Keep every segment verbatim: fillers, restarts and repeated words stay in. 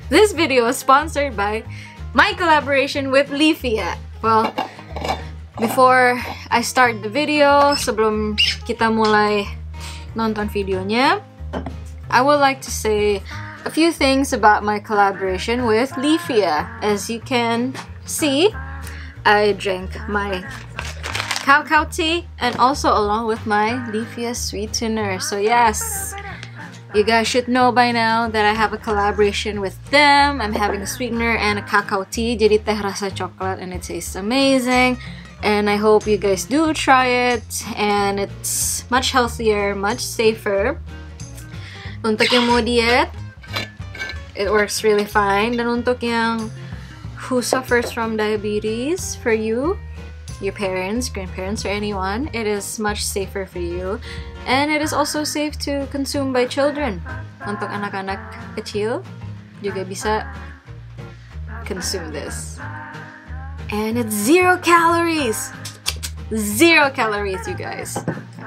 This video is sponsored by my collaboration with Leafia. Well, before I start the video, sebelum kita mulai nonton videonya, I would like to say a few things about my collaboration with Leafia. As you can see, I drank my cacao tea and also along with my Leafia sweetener. So yes, you guys should know by now that I have a collaboration with them. I'm having a sweetener and a cacao tea, jadi teh rasa coklat, and it tastes amazing. And I hope you guys do try it, and it's much healthier, much safer. Untuk yang mau diet, it works really fine. Dan untuk yang who suffers from diabetes, for you, your parents, grandparents, or anyone, it is much safer for you. And it is also safe to consume by children. Untuk anak-anak kecil juga bisa consume this. And it's zero calories! Zero calories, you guys.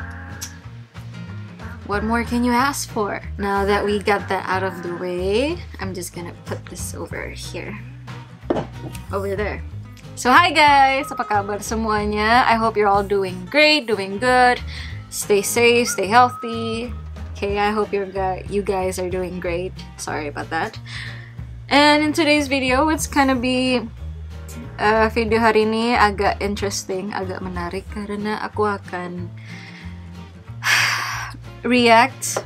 What more can you ask for? Now that we got that out of the way, I'm just gonna put this over here. Over there. So hi guys! Apa kabar semuanya? I hope you're all doing great, doing good. Stay safe, stay healthy. Okay, I hope you're, you guys are doing great. Sorry about that. And in today's video, it's gonna be... Uh, video hari ini agak interesting, agak menarik karena aku akan react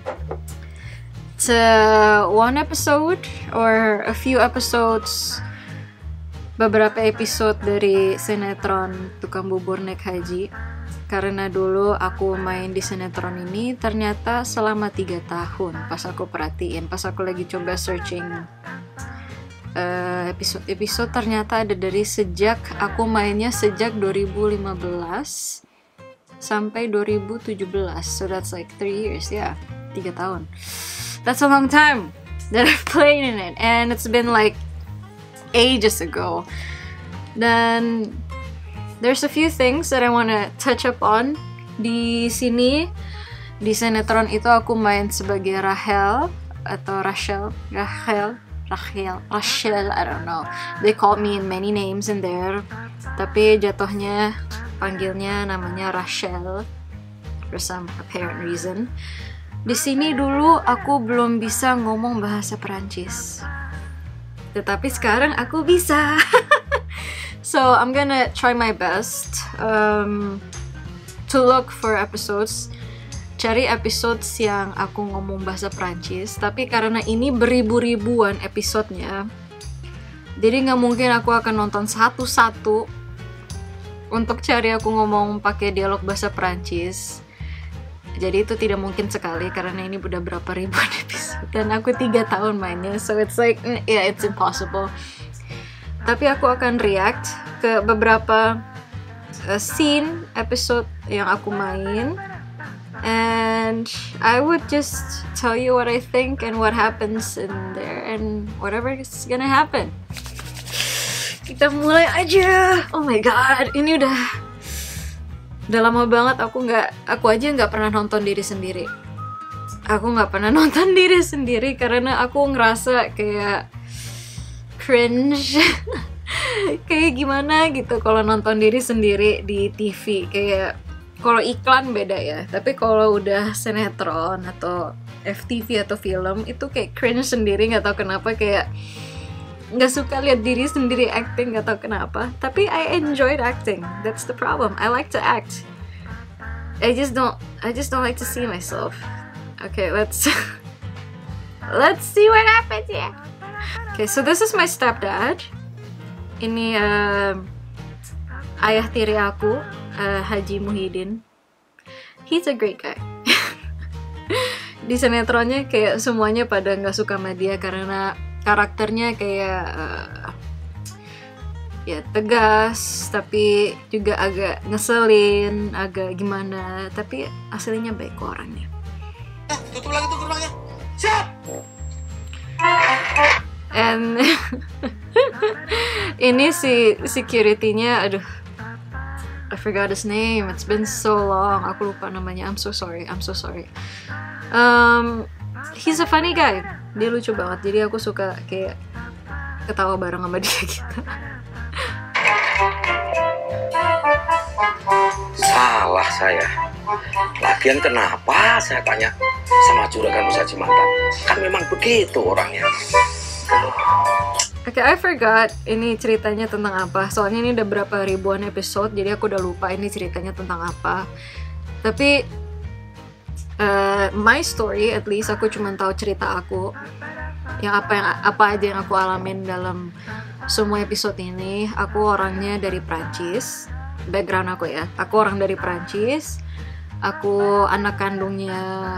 to one episode or a few episodes, beberapa episode dari sinetron Tukang Bubur Naik Haji. Karena dulu aku main di sinetron ini ternyata selama tiga tahun. Pas aku perhatiin, pas aku lagi coba searching episode-episode, uh, ternyata ada dari sejak aku mainnya sejak dua ribu lima belas sampai dua ribu tujuh belas. So that's like three years, yeah, tiga tahun. That's a long time that I've played in it, and it's been like ages ago. Dan there's a few things that I wanna touch up on di sini. Di sinetron itu aku main sebagai Rahel atau Rachel, Rahel, Rachel, Rachel, I don't know. They called me in many names in there. Tapi jatuhnya panggilnya namanya Rachel for some apparent reason. Di sini dulu aku belum bisa ngomong bahasa Perancis, tetapi sekarang aku bisa. So I'm gonna try my best um, to look for episodes, cari episodes yang aku ngomong bahasa Perancis. Tapi karena ini beribu-ribuan episodenya, jadi nggak mungkin aku akan nonton satu-satu untuk cari aku ngomong pakai dialog bahasa Perancis. Jadi itu tidak mungkin sekali karena ini udah berapa ribuan episode dan aku tiga tahun mainnya, so it's like, yeah, it's impossible. Tapi aku akan react ke beberapa uh, scene episode yang aku main, and I would just tell you what I think and what happens in there and whatever is gonna happen. Kita mulai aja. Oh my god, ini udah udah lama banget aku nggak aku aja nggak pernah nonton diri sendiri. Aku nggak pernah nonton diri sendiri karena aku ngerasa kayak cringe. Kayak gimana gitu kalau nonton diri sendiri di T V. Kayak kalau iklan beda ya, tapi kalau udah sinetron atau F T V atau film itu kayak cringe sendiri, nggak tahu kenapa, kayak nggak suka lihat diri sendiri acting, nggak tahu kenapa. Tapi I enjoyed acting. That's the problem. I like to act. I just don't. I just don't like to see myself. Okay, let's let's see what happens here. Okay, so this is my stepdad. Ini uh, ayah tiri aku, uh, Haji Muhyiddin. He's a great guy. Di sinetronnya kayak semuanya pada nggak suka sama dia karena karakternya kayak uh, ya tegas, tapi juga agak ngeselin, agak gimana, tapi aslinya baik kok orangnya. Eh, tutup lagi tuh gerbangnya. Siap. And ini si security-nya, aduh, I forgot his name. It's been so long. Aku lupa namanya. I'm so sorry. I'm so sorry. Um, he's a funny guy. dia lucu banget, jadi aku suka kayak ketawa bareng sama dia gitu. Salah saya. Lagian kenapa saya tanya sama juragan Nusa Cimantan? Kan memang begitu orangnya. Oke, okay, I forgot ini ceritanya tentang apa. Soalnya ini udah berapa ribuan episode, jadi aku udah lupa ini ceritanya tentang apa. Tapi uh, my story, at least aku cuma tahu cerita aku. Yang apa yang apa aja yang aku alamin dalam semua episode ini. Aku orangnya dari Prancis. Background aku ya. Aku orang dari Prancis. Aku anak kandungnya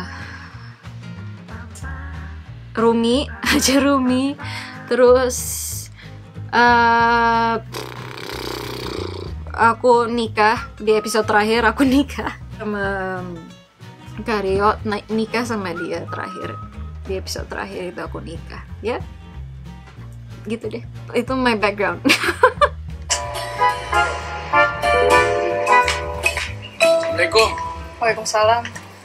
Rumi, Haja Rumi. Terus uh, aku nikah di episode terakhir. Aku nikah sama Karyo, nikah sama dia terakhir di episode terakhir itu aku nikah. Ya, gitu deh. Itu my background. Assalamualaikum. Waalaikumsalam.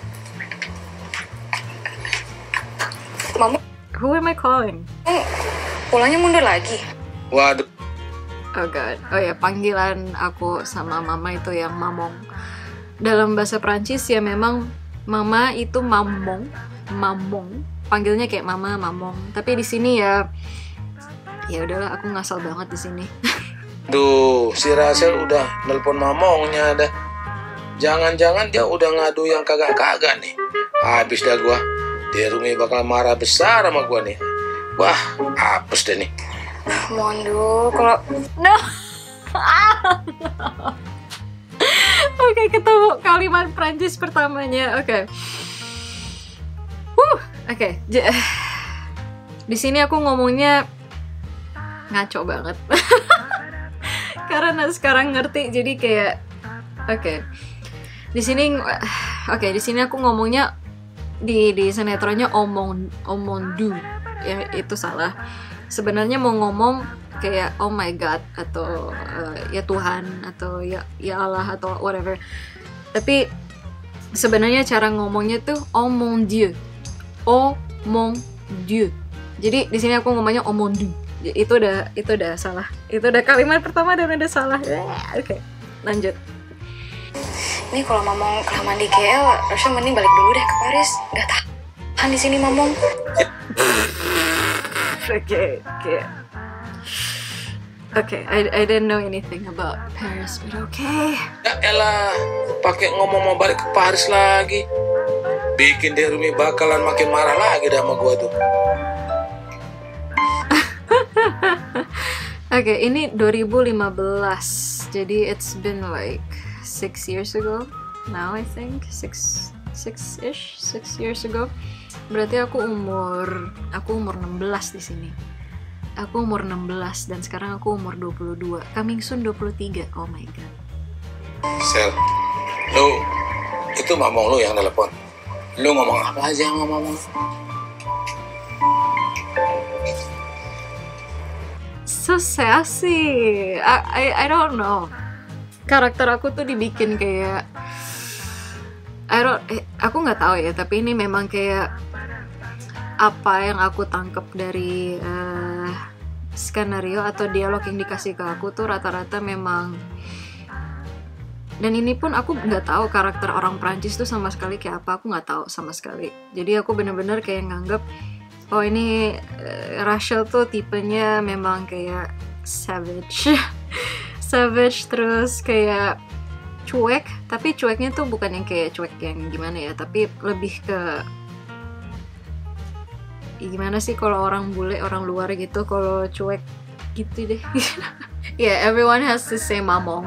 Mama, Who am I calling? kamu pulangnya mundur lagi? Waduh. Oh god. Oh ya, panggilan aku sama mama itu yang mamong. Dalam bahasa Prancis ya memang mama itu mamong, mamong. Panggilnya kayak mama, mamong. Tapi di sini ya ya udahlah, aku ngasal banget di sini. Duh, si Rasel udah nelpon mamongnya dah. Jangan-jangan dia udah ngadu yang kagak-kagak nih. Habis dah gua. Dia Rumi bakal marah besar sama gua nih. Wah, hapus deh nih. Mondo, kalau No. Oke, okay, ketemu kalimat Prancis pertamanya. Oke. Okay. Huh, oke. Okay. Di sini aku ngomongnya ngaco banget. Karena sekarang ngerti, jadi kayak oke. Okay. Di sini oke, okay, di sini aku ngomongnya di di sinetronnya omong omondu. Ya itu salah. Sebenarnya mau ngomong kayak oh my god atau uh, ya Tuhan atau ya ya Allah atau whatever. Tapi sebenarnya cara ngomongnya tuh oh mon dieu. Oh mon dieu. Jadi di sini aku ngomongnya oh mon dieu. Itu udah itu udah salah. Itu udah kalimat pertama dan udah salah. Oke, okay, lanjut. ini kalau Mamong kelamaan di K L, Rasha mending balik dulu deh ke Paris. Gak tahan di sini Mamong. Oke, oke. Okay, I I didn't know anything about Paris, but okay. Ya elah, pakai ngomong mau balik ke Paris lagi. Bikin dia Rumi bakalan makin marah lagi dah sama gua tuh. Oke, okay, ini dua ribu lima belas. Jadi it's been like six years ago. Now I think six six-ish, six years ago. Berarti aku umur aku umur enam belas di sini. Aku umur enam belas dan sekarang aku umur dua puluh dua. Coming soon dua puluh tiga. Oh my god. Sel, lu itu mamong lu yang telepon. Lu ngomong apa aja sama mamong? So sassy. I, I I don't know. Karakter aku tuh dibikin kayak I don't eh, aku nggak tahu ya, tapi ini memang kayak apa yang aku tangkap dari uh, skenario atau dialog yang dikasih ke aku tuh rata-rata memang, dan ini pun aku nggak tahu karakter orang Prancis tuh sama sekali kayak apa, aku nggak tahu sama sekali. Jadi aku bener-bener kayak nganggep oh ini uh, Rachel tuh tipenya memang kayak savage savage terus kayak cuek, tapi cueknya tuh bukan yang kayak cuek yang gimana ya, tapi lebih ke ya gimana sih kalau orang bule, orang luar gitu kalau cuek gitu deh. Ya yeah, everyone has to say mamong.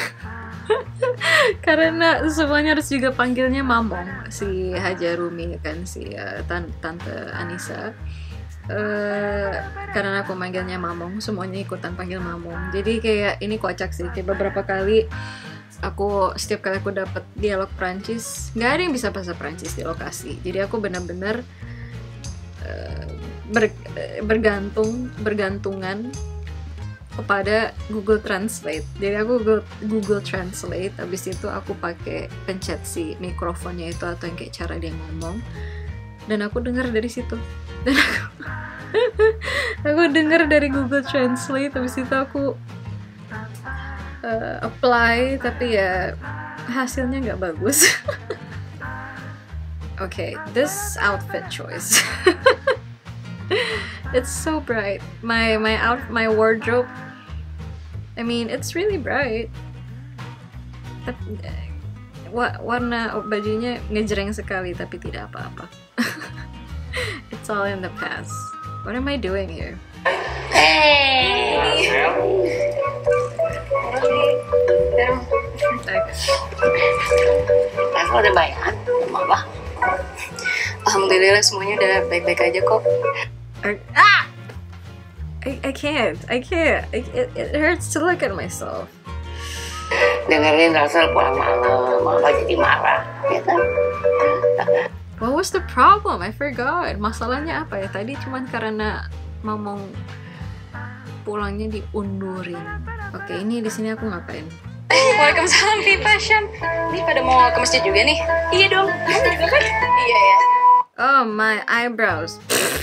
Karena semuanya harus juga panggilnya mamong, si Haja Rumi kan, si uh, tante Anissa. Uh, karena aku manggilnya mamong, semuanya ikutan panggil mamong. Jadi kayak ini kocak sih, kayak beberapa kali aku setiap kali aku dapat dialog Prancis, nggak ada yang bisa bahasa Prancis di lokasi. Jadi aku benar-benar uh, ber, bergantung bergantungan kepada Google Translate. Jadi aku Google, Google Translate, habis itu aku pakai pencet si mikrofonnya itu atau yang kayak cara dia ngomong. dan aku dengar dari situ, dan aku aku dengar dari Google Translate, habis itu aku uh, apply, tapi ya hasilnya nggak bagus. Okay, this outfit choice. It's so bright. My my out my wardrobe. I mean, it's really bright. Tapi wa- warna bajunya ngejreng sekali, tapi tidak apa-apa. It's all in the past. What am I doing here? Hey. Aku udah bayar sama apa? Alhamdulillah semuanya udah baik-baik aja kok. I- ah! I, I can't. I can't. I, it, it hurts to look at myself. Dengerin Russell pulang malam, mama jadi marah, ya kan? What was the problem? I forgot. Masalahnya apa ya? Tadi cuman karena ngomong pulangnya diundurin. Oke, ini di sini aku ngapain? Waalaikumsalam Viva, Syam. Ini pada mau ke masjid juga nih? Iya dong. Kamu juga kan? Iya ya. Oh, my eyebrows.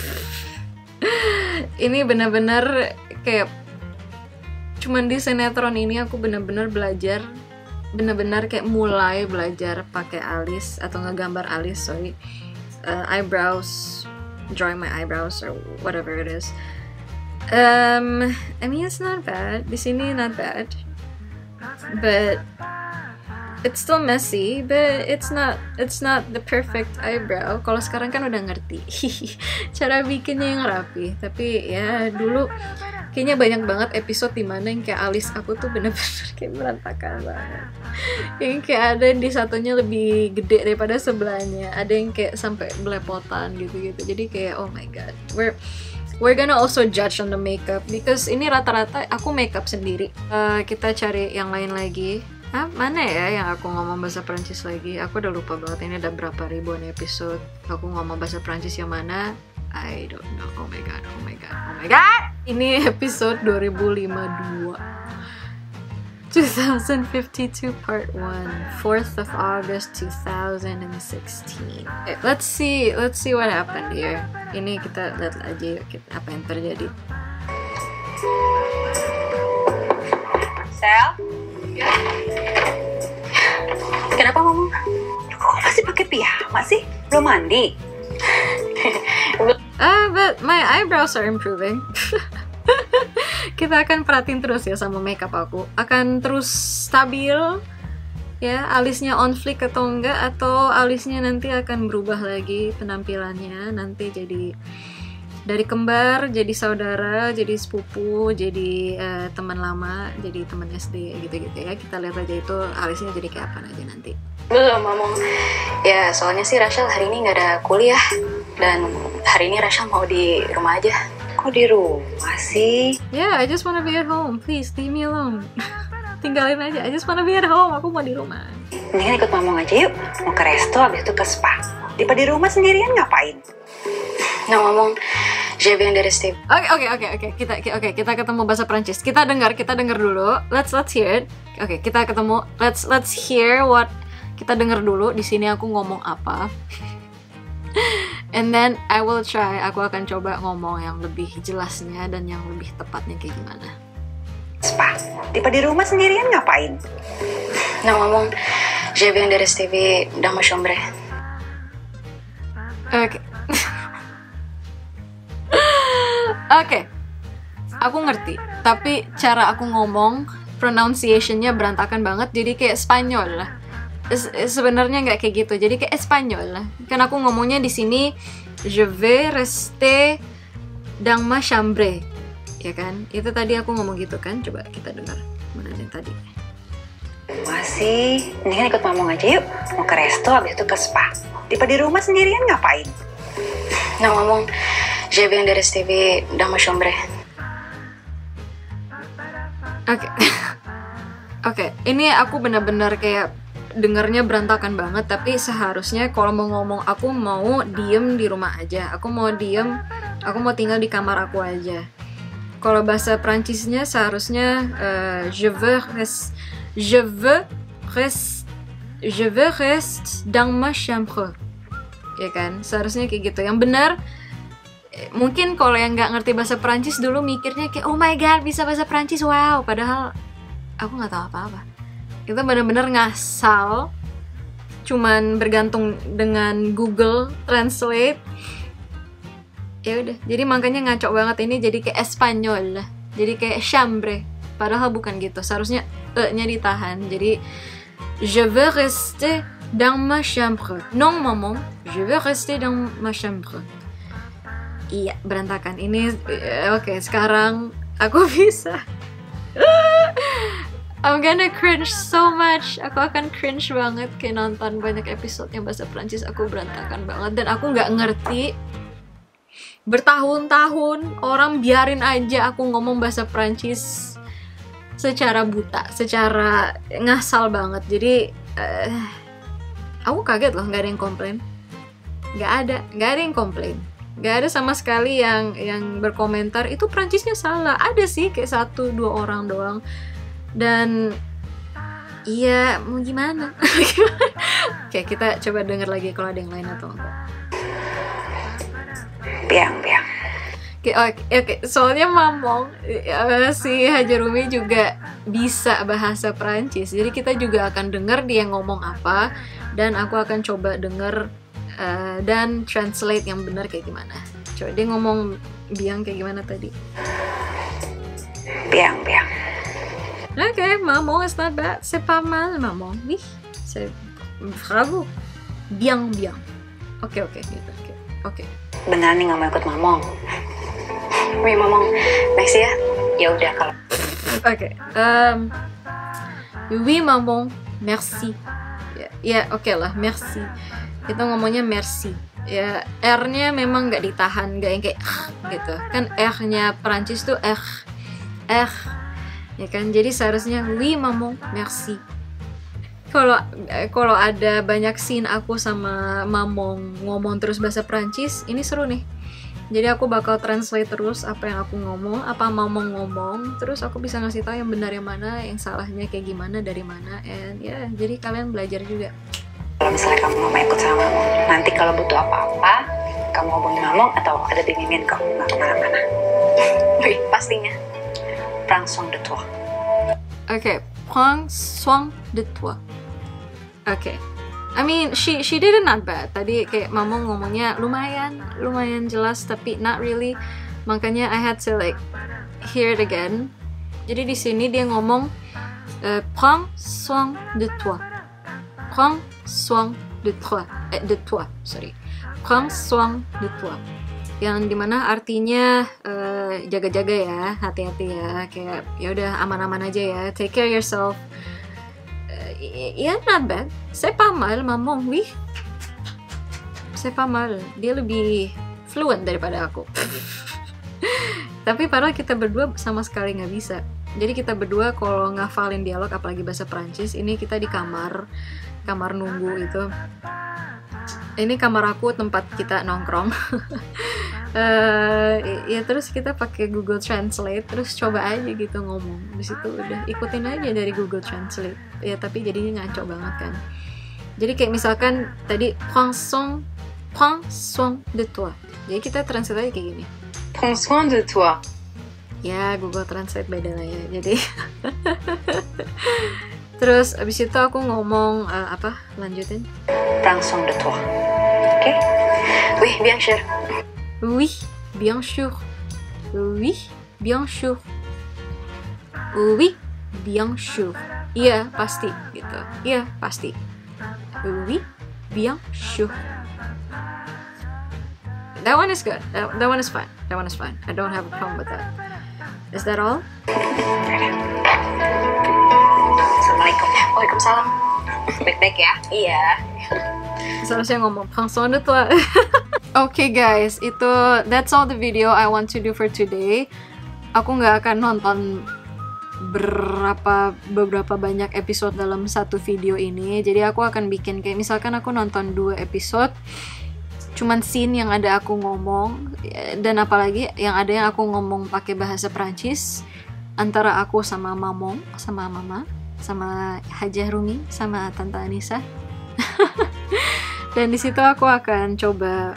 Ini benar-benar kayak cuman di sinetron ini aku benar-benar belajar, benar-benar kayak mulai belajar pakai alis atau ngegambar alis, sorry, uh, eyebrows, drawing my eyebrows or whatever it is. Um, I mean it's not bad. Di sini not bad, but it's still messy. But it's not it's not the perfect eyebrow. Kalau sekarang kan udah ngerti cara bikinnya yang rapi. Tapi ya dulu kayaknya banyak banget episode dimana yang kayak alis aku tuh bener-bener kayak berantakan banget. Yang kayak ada di satunya lebih gede daripada sebelahnya. Ada yang kayak sampai belepotan gitu-gitu. Jadi kayak oh my god, we're We're gonna also judge on the makeup because ini rata-rata aku makeup sendiri. Uh, kita cari yang lain lagi. Ah, mana ya yang aku ngomong bahasa Prancis lagi? Aku udah lupa banget, ini ada berapa ribuan episode. Aku ngomong bahasa Prancis yang mana? I don't know. Oh my god, oh my god, oh my god. Ini episode dua ribu lima puluh dua. twenty fifty-two part one, fourth of August two thousand sixteen. Okay, let's see, let's see what happened here. Ini kita lihat aja yuk kita, apa yang terjadi. Sel? Kenapa ngomong? Kok masih pakai piyama sih? Belum mandi? Ah, but my eyebrows are improving. Kita akan perhatiin terus ya sama makeup aku. Akan terus stabil ya, alisnya on flick atau enggak, atau alisnya nanti akan berubah lagi penampilannya, nanti jadi dari kembar jadi saudara, jadi sepupu, jadi uh, teman lama, jadi teman S D gitu-gitu ya. Kita lihat aja itu alisnya jadi kayak apa aja nanti. Belum ngomong. Ya soalnya sih Rachel hari ini nggak ada kuliah dan hari ini Rachel mau di rumah aja. Kok di rumah sih? Yeah, I just wanna be at home. Please leave me alone. Tinggalin aja. I just wanna be at home. Aku mau di rumah. Mendingan ikut mamong aja yuk. Mau ke resto, habis itu ke spa. Tiba di rumah sendirian ngapain? Nah ngomong, j'ai bien de rester. Oke oke oke oke kita oke kita ketemu bahasa Prancis. Kita dengar kita dengar dulu. Let's let's hear it. Oke kita ketemu. Let's let's hear what kita dengar dulu. Di sini aku ngomong apa. And then I will try. Aku akan coba ngomong yang lebih jelasnya dan yang lebih tepatnya kayak gimana. Spa. Tiba di rumah sendirian ngapain? Nah ngomong, j'ai bien de rester dans ma chambre. Oke. Oke. Aku ngerti. Tapi cara aku ngomong, pronunciation-nya berantakan banget. Jadi kayak Spanyol lah. Se- sebenarnya nggak kayak gitu, jadi kayak Espanyol lah. Kan aku ngomongnya di sini je vais rester dans ma chambre, ya kan? Itu tadi aku ngomong gitu kan? Coba kita dengar mana yang tadi. Masih, mendingan ikut mamong aja yuk. Mau ke resto, habis itu ke spa. Tiba di rumah sendirian ngapain? Nah ngomong, j'ai bien de rester dans ma chambre. Oke, oke. Ini aku benar-benar kayak dengarnya berantakan banget, tapi seharusnya kalau mau ngomong aku mau diem di rumah aja, aku mau diem, aku mau tinggal di kamar aku aja. Kalau bahasa Prancisnya seharusnya uh, je veux rest, je veux rest, je veux rest dans ma chambre. ya kan? Seharusnya kayak gitu. Yang benar, mungkin kalau yang nggak ngerti bahasa Perancis dulu mikirnya kayak oh my god bisa bahasa Perancis, wow, padahal aku nggak tahu apa-apa. Itu benar-benar ngasal, cuman bergantung dengan Google Translate. Ya udah, jadi makanya ngaco banget ini jadi kayak Espanyol lah, jadi kayak chambre, padahal bukan gitu. Seharusnya e-nya ditahan. Jadi je veux rester dans ma chambre. Non maman, je veux rester dans ma chambre. Iya, berantakan ini. Oke, okay, sekarang aku bisa. I'm gonna cringe so much. Aku akan cringe banget kayak nonton banyak episode yang bahasa Prancis. Aku berantakan banget dan aku nggak ngerti. Bertahun-tahun orang biarin aja aku ngomong bahasa Prancis secara buta, secara ngasal banget. Jadi uh, aku kaget loh, nggak ada yang komplain, nggak ada, nggak ada yang komplain, nggak ada sama sekali yang yang berkomentar itu Prancisnya salah. Ada sih kayak satu dua orang doang. Dan iya mau gimana? Oke, kita coba denger lagi kalau ada yang lain atau enggak. Biang, biang. Oke, oke, oke. Soalnya Mamong uh, si Hajarumi juga bisa bahasa Perancis. Jadi kita juga akan denger dia ngomong apa dan aku akan coba denger uh, dan translate yang benar kayak gimana. Coba dia ngomong biang kayak gimana tadi? Biang, biang. Oke, okay, maman, c'est not bad. C'est pas mal, maman. Oui, c'est bravo. Bien, bien. Oke, okay, oke, okay, gitu. Oke. Okay. Okay. Beneran nih nggak mau ikut mamong? Wih, Mamong, merci ya. Ya udah kalau. Oke. Okay. Um, oui, maman, merci. Ya, ya oke okay lah, merci. Kita ngomongnya merci. Ya, R-nya memang nggak ditahan, nggak yang kayak gitu. Kan R-nya Perancis tuh R, R. Ya kan, jadi seharusnya oui maman merci. Kalau kalau ada banyak scene aku sama mamong ngomong terus bahasa Prancis, ini seru nih. Jadi aku bakal translate terus apa yang aku ngomong, apa mamong ngomong, terus aku bisa ngasih tahu yang benar yang mana, yang salahnya kayak gimana, dari mana, and ya, yeah, jadi kalian belajar juga. Kalau misalnya kamu mau ikut sama mamong, nanti kalau butuh apa-apa, kamu hubungi mamong atau ada di Mimin kok, nggak kemana-mana. Wih, pastinya. Prends soin de toi. Oke, okay, prends soin de toi. Oke, okay. I mean she she did it not bad. Tadi kayak Mama ngomongnya lumayan, lumayan jelas tapi not really. Makanya I had to like hear it again. Jadi di sini dia ngomong uh, prends soin de toi. Prends soin de toi. Eh, de toi, sorry. Prends soin de toi. Yang dimana artinya uh, jaga-jaga ya, hati-hati ya, kayak ya udah aman-aman aja ya, take care yourself. Uh, ya not bad, c'est pas mal maman, oui, c'est pas mal. Dia lebih fluent daripada aku. Tapi padahal kita berdua sama sekali nggak bisa. Jadi kita berdua kalau ngafalin dialog, apalagi bahasa Prancis, ini kita di kamar, kamar nunggu itu. Ini kamar aku, tempat kita nongkrong. uh, ya terus kita pakai Google Translate, terus coba aja gitu ngomong. Di situ udah ikutin aja dari Google Translate. Ya tapi jadinya ngaco banget kan. Jadi kayak misalkan tadi prends soin, prends soin de toi. Jadi kita translate aja kayak gini. Prends soin de toi. Ya Google Translate beda lah ya. Jadi terus abis itu aku ngomong uh, apa? Lanjutin. Prends soin de toi. Oke? Okay? Oui, bien sûr. Oui, bien sûr. Oui, bien sûr. Oui, bien sûr. Iya, pasti gitu. Iya, pasti. Oui, bien sûr. That one is good. That, that one is fine. That one is fine. I don't have a problem with that. Is that all? Assalamualaikum. Waalaikumsalam. Baik-baik ya? Iya. Seharusnya ngomong prends soin de toi. Okay guys, itu that's all the video I want to do for today. Aku nggak akan nonton berapa beberapa banyak episode dalam satu video ini. Jadi aku akan bikin kayak misalkan aku nonton dua episode, cuman scene yang ada aku ngomong, dan apalagi yang ada yang aku ngomong pakai bahasa Prancis antara aku sama Mamong, sama Mama, sama Hajah Rumi, sama Tante Anissa. Dan di situ aku akan coba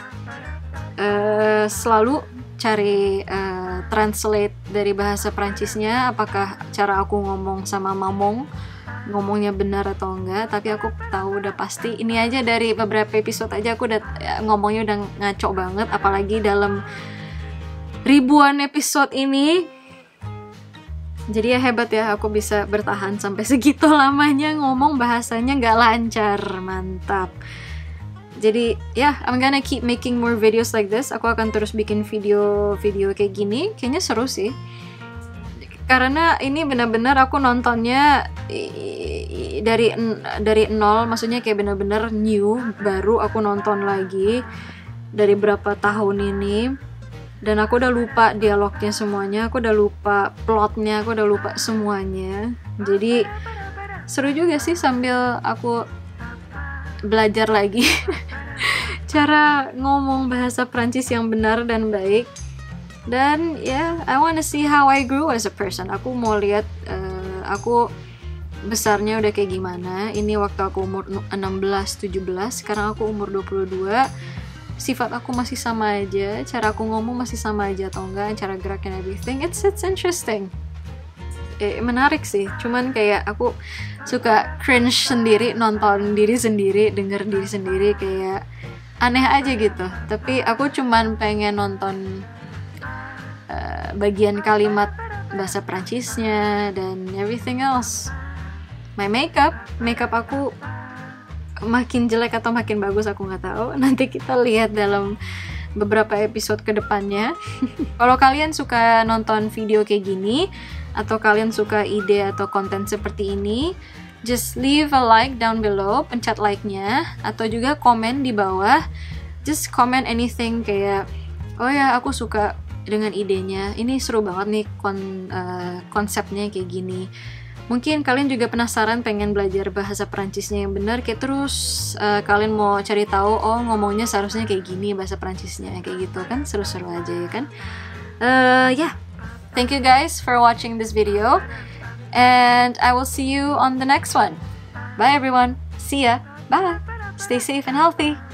uh, selalu cari uh, translate dari bahasa Prancisnya, apakah cara aku ngomong sama Mamong ngomongnya benar atau enggak. Tapi aku tahu udah pasti, ini aja dari beberapa episode aja aku udah ngomongnya udah ngaco banget, apalagi dalam ribuan episode ini. Jadi ya hebat ya, aku bisa bertahan sampai segitu lamanya ngomong bahasanya nggak lancar, mantap. Jadi ya, yeah, I'm gonna keep making more videos like this. Aku akan terus bikin video-video kayak gini. Kayaknya seru sih. Karena ini benar-benar aku nontonnya dari dari nol, maksudnya kayak benar-benar new, baru aku nonton lagi dari berapa tahun ini. Dan aku udah lupa dialognya semuanya, aku udah lupa plotnya, aku udah lupa semuanya. Jadi seru juga sih sambil aku belajar lagi cara ngomong bahasa Prancis yang benar dan baik. Dan ya, yeah, I wanna see how I grew as a person. Aku mau lihat uh, aku besarnya udah kayak gimana. Ini waktu aku umur enam belas tujuh belas, sekarang aku umur dua puluh dua. Sifat aku masih sama aja, cara aku ngomong masih sama aja atau enggak, cara gerak and everything. It's it's interesting. Eh, menarik sih, cuman kayak aku suka cringe sendiri nonton diri sendiri, denger diri sendiri, kayak aneh aja gitu. Tapi aku cuman pengen nonton uh, bagian kalimat bahasa Prancisnya dan everything else. My makeup, makeup aku makin jelek atau makin bagus aku nggak tahu. Nanti kita lihat dalam beberapa episode kedepannya. Kalau kalian suka nonton video kayak gini, atau kalian suka ide atau konten seperti ini, just leave a like down below, pencet like-nya, atau juga komen di bawah. Just comment anything kayak, oh ya aku suka dengan idenya, ini seru banget nih kon, uh, konsepnya kayak gini. Mungkin kalian juga penasaran pengen belajar bahasa Perancisnya yang benar, kayak terus uh, kalian mau cari tahu, oh ngomongnya seharusnya kayak gini bahasa Perancisnya, kayak gitu kan, seru-seru aja ya kan. Uh, ya yeah. Thank you guys for watching this video, and I will see you on the next one. Bye everyone. See ya. Bye. Stay safe and healthy.